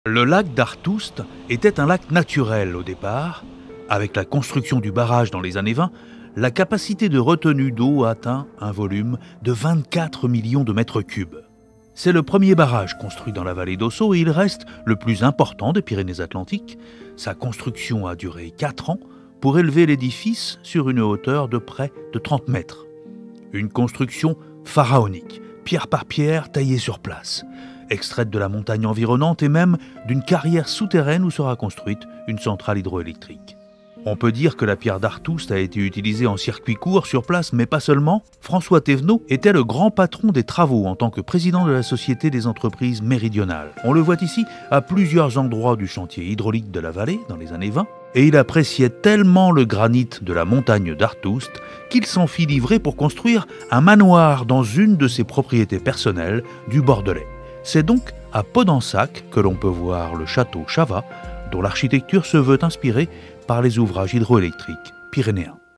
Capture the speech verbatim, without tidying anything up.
Le lac d'Artoust était un lac naturel au départ. Avec la construction du barrage dans les années vingt, la capacité de retenue d'eau atteint un volume de vingt-quatre millions de mètres cubes. C'est le premier barrage construit dans la vallée d'Ossau et il reste le plus important des Pyrénées-Atlantiques. Sa construction a duré quatre ans pour élever l'édifice sur une hauteur de près de trente mètres. Une construction pharaonique, pierre par pierre taillée sur place, extraite de la montagne environnante et même d'une carrière souterraine où sera construite une centrale hydroélectrique. On peut dire que la pierre d'Artoust a été utilisée en circuit court sur place, mais pas seulement. François Thévenot était le grand patron des travaux en tant que président de la Société des entreprises méridionales. On le voit ici à plusieurs endroits du chantier hydraulique de la vallée dans les années vingt, et il appréciait tellement le granit de la montagne d'Artoust qu'il s'en fit livrer pour construire un manoir dans une de ses propriétés personnelles du Bordelais. C'est donc à Podensac que l'on peut voir le château Chavat, dont l'architecture se veut inspirée par les ouvrages hydroélectriques pyrénéens.